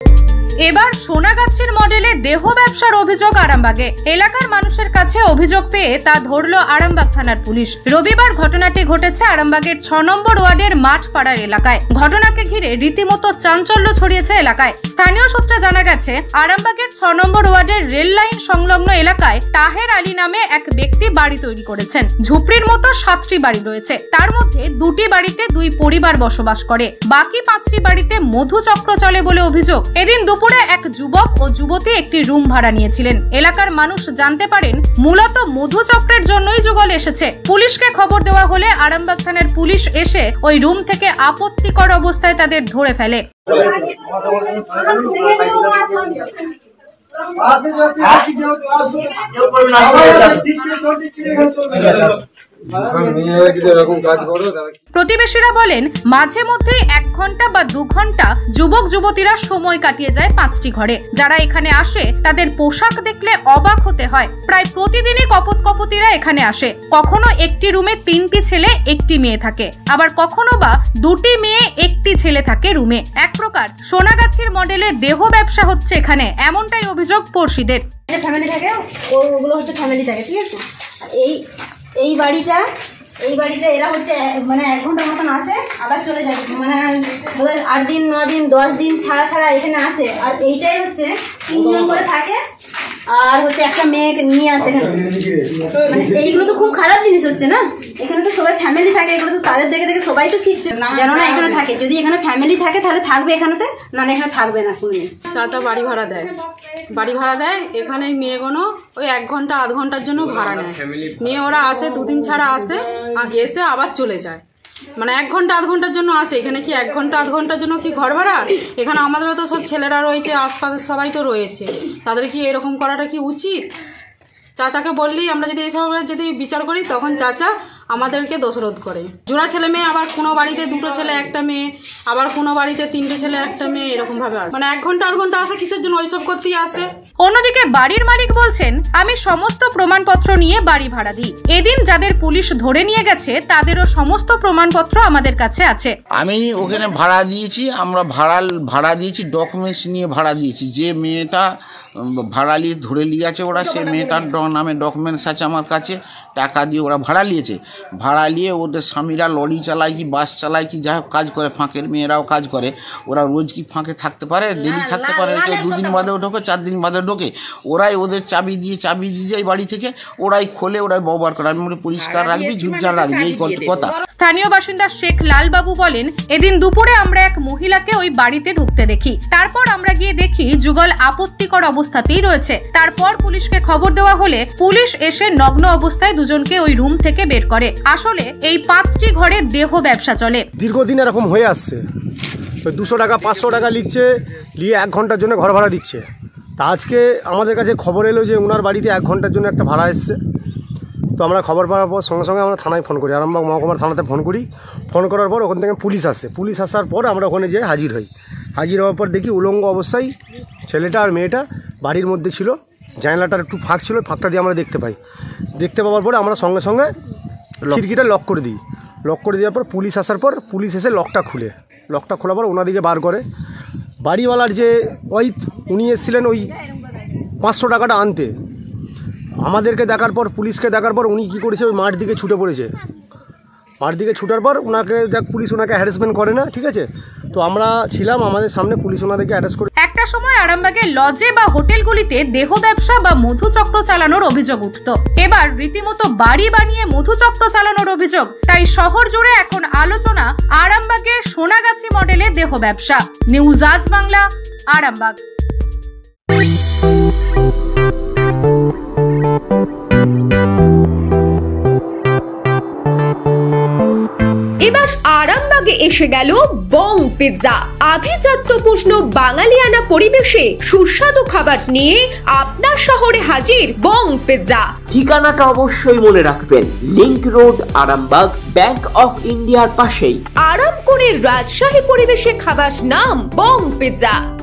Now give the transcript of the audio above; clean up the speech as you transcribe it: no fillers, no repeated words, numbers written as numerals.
এবার সোনাগাছির মডেলে দেহ ব্যবসার অভিযোগ আরামবাগে। এলাকার মানুষের কাছে অভিযোগ পেয়ে তা ধরল আরামবাগ থানার পুলিশ। রবিবার ঘটনাটি ঘটেছে আরামবাগের 6 নম্বর ওয়ার্ডের মাঠপাড়ার এলাকায়। ঘটনাকে ঘিরে রীতিমতো চাঞ্চল্য ছড়িয়েছে এলাকায়। স্থানীয় সূত্রে জানা গেছে, আরামবাগের 6 নম্বর ওয়ার্ডের রেল লাইন সংলগ্ন এলাকায় তাহের আলী নামে এক ব্যক্তি বাড়ি তৈরি করেছেন। ঝুপড়ির মতো 7টি বাড়ি রয়েছে, তার মধ্যে 2টি বাড়িতে 2 পরিবার বসবাস করে, বাকি 5টি বাড়িতে মধুচক্র চলে বলে অভিযোগ। এদিন দুপুরে এক যুবক ও যুবতী একটি রুম ভাড়া নিয়েছিলেন। এলাকার মানুষ জানতে পারেন মূলত মধুচক্রের জন্যই যুগল এসেছে। পুলিশকে খবর দেওয়া হলে আরামবাগ থানার পুলিশ এসে ওই রুম থেকে আপত্তিকর অবস্থায় তাদের ধরে ফেলে। প্রতিবেশীরা বলেন, মাঝে মধ্যে 1 ঘন্টা বা 2 ঘন্টা যুবক যুবতীরা সময় কাটিয়ে যায় 5টি ঘরে। যারা এখানে আসে তাদের পোশাক দেখলে অবাক হতে হয়। প্রায় প্রতিদিনই কপোতকপতিরা এখানে আসে। কখনো একটি রুমে 3টি ছেলে 1টি মেয়ে থাকে, আবার কখনো বা 2টি মেয়ে 1টি ছেলে থাকে রুমে। এক প্রকার সোনাগাছির মডেলে দেহ ব্যবসা হচ্ছে এখানে, এমনটাই অভিযোগ পড়শিদের। ফ্যামিলি থাকে, ওগুলো হচ্ছে ফ্যামিলি থাকে, ঠিক আছে। এই বাড়িটা এরা হচ্ছে মানে 1 ঘন্টার মতন আসে, আবার চলে যায়, মানে 8 দিন 9 দিন 10 দিন ছাড়া এখানে আসে। আর এইটাই হচ্ছে 3 জন করে থাকে, আর হচ্ছে একটা মেয়ে নিয়ে আসে এখানে। মানে এইগুলো তো খুব খারাপ জিনিস হচ্ছে না। এখানে তো সবাই ফ্যামিলি থাকে, এগুলো তো তাদের দেখে দেখে সবাই তো শিখছে, যেন না এখানে থাকে। যদি এখানে ফ্যামিলি থাকে তাহলে থাকবে এখানেতে, না এখানে থাকবে না। চাচা বাড়ি ভাড়া দেয় এখানে। মেয়েগুলো ওই 1 ঘন্টা আধ ঘন্টার জন্য ভাড়া নেয়, নিয়ে ওরা আসে, 2 দিন ছাড়া আসে, এসে আবার চলে যায়। মানে 1 ঘন্টা আধ ঘন্টার জন্য আসে। এখানে কি 1 ঘন্টা আধ ঘন্টার জন্য কি ঘর ভাড়া? এখানে আমাদেরও তো সব ছেলেরা রয়েছে, আশপাশের সবাই তো রয়েছে, তাদের কি এরকম করাটা কি উচিত? চাচাকে বললেই আমরা যদি এইসব যদি বিচার করি, তখন চাচা আমাদেরকে দোষারোপ করে। জোড়া ছেলে মেয়ে, আবার কোনো বাড়িতে 2টো ছেলে 1টা মেয়ে, আবার কোনো বাড়িতে 3টে ছেলে 1টা মেয়ে, এরকম ভাবে আসে। মানে 1 ঘন্টা আধ ঘন্টা আসে কিসের জন্য? ওইসব করতেই আসে। অন্যদিকে বাড়ির মালিক বলছেন, আমি সমস্ত প্রমাণপত্র নিয়ে বাড়ি ভাড়া দিই। এদিন যাদের পুলিশ ধরে নিয়ে গেছে তাদেরও সমস্ত প্রমাণপত্র আমাদের কাছে আছে। আমি ওখানে ভাড়া দিয়েছি, আমরা ভাড়া দিয়েছি, ডকুমেন্টস নিয়ে ভাড়া দিয়েছি। যে মেয়েটা ভাড়া নিয়ে ধরে নিয়ে আছে ওরা, সেই মেয়েটার নামে ডকুমেন্টস আছে আমার কাছে। টাকা দিয়ে ওরা ভাড়া নিয়েছে। ভাড়া নিয়ে ওদের স্বামীরা লরি চালায় কি বাস চালায় কি, যাই হোক কাজ করে, ফাঁকের মেয়েরাও কাজ করে। ওরা রোজ কি ফাঁকে থাকতে পারে? ডেলি থাকতে পারে? 2 দিন বাদেও ঢোকে, 4 দিন বাদে ঢোকে। ওরাই ওদের চাবি দিয়ে যায় বাড়ি থেকে, ওরাই খোলে, ওরাই ব্যবহার করে। আমি বলি পরিষ্কার রাখবি, ঝুটঝাট রাখবি, এই কথা। স্থানীয় বাসিন্দা শেখ লালবাবু বলেন, এদিন দুপুরে আমরা এক মহিলাকে ওই বাড়িতে ঢুকতে দেখি। তারপর আমরা গিয়ে দেখি যুগল আপত্তিকর অবস্থাতেই রয়েছে। তারপর পুলিশকে খবর দেওয়া হলে পুলিশ এসে নগ্ন অবস্থায় দুজনকে ওই রুম থেকে বের করে। আসলে এই 5টি ঘরে দেহ ব্যবসা চলে। দীর্ঘদিন এরকম হয়ে আসছে। 200 টাকা 500 টাকা নিচ্ছে, নিয়ে 1 ঘন্টার জন্য ঘর ভাড়া দিচ্ছে। তা আজকে আমাদের কাছে খবর এলো যে ওনার বাড়িতে 1 ঘন্টার জন্য একটা ভাড়া এসছে। তো আমরা খবর পাওয়ার পর সঙ্গে সঙ্গে আমরা থানায় ফোন করি, আরামবাগ মহকুমার থানাতে ফোন করি। ফোন করার পর ওখান থেকে পুলিশ আসে। পুলিশ আসার পর আমরা ওখানে যেয়ে হাজির হই। হাজির হওয়ার পর দেখি উলঙ্গ অবস্থায় ছেলেটা আর মেয়েটা বাড়ির মধ্যে ছিল। জানলাটার একটু ফাঁক ছিল, ফাঁকটা দিয়ে আমরা দেখতে পাই। দেখতে পাওয়ার পরে আমরা সঙ্গে সঙ্গে খিড়কিটা লক করে দিই। লক করে দেওয়ার পর পুলিশ আসার পর পুলিশ এসে লকটা খোলার পর ওনাদিকে বার করে। বাড়িওয়ালার যে ওয়াইফ, উনি এসেছিলেন ওই 500 টাকাটা আনতে। আমাদেরকে দেখার পর, পুলিশকে দেখার পর উনি কী করেছে, ওই মাঠ দিকে ছুটে পড়েছে। মাঠ দিকে ছুটার পর পুলিশ ওনাকে হ্যারাসমেন্ট করে না, ঠিক আছে। তো আমরা ছিলাম, আমাদের সামনে পুলিশ ওনাদেরকে অ্যারেস্ট করে। একটা সময় আরামবাগে লজে বা হোটেলগুলিতে দেহ ব্যবসা বা মধুচক্র চালানোর অভিযোগ উঠত। এবার রীতিমতো বাড়ি বানিয়ে মধুচক্র চালানোর অভিযোগ। তাই শহর জুড়ে এখন আলোচনা আরামবাগের সোনাগাছি মডেলে দেহ ব্যবসা। নিউজ আজ বাংলা, আরামবাগ। এবার আরামবাগে এসে গেল বং পিৎজা। আভিজাত্য পুষ্ণ বাঙালিয়ানা পরিবেশে সুস্বাদু খাবার নিয়ে আপনার শহরে হাজির বং পিৎজা। ঠিকানাটা অবশ্যই মনে রাখবেন, link road, Arambagh, bank of ইন্ডিয়ার পাশেই। আরাম করে রাজশাহী পরিবেশে খাবার নাম বং পিৎজা।